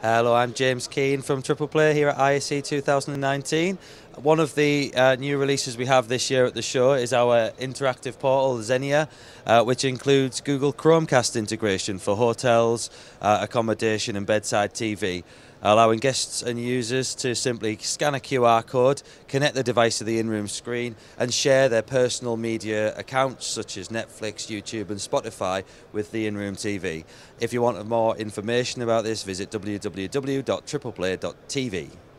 Hello, I'm James Keane from TriplePlay here at ISE 2019. One of the new releases we have this year at the show is our interactive portal, Xenia, which includes Google Chromecast integration for hotels, accommodation and bedside TV, allowing guests and users to simply scan a QR code, connect the device to the in-room screen and share their personal media accounts such as Netflix, YouTube and Spotify with the in-room TV. If you want more information about this, visit www.tripleplay.tv.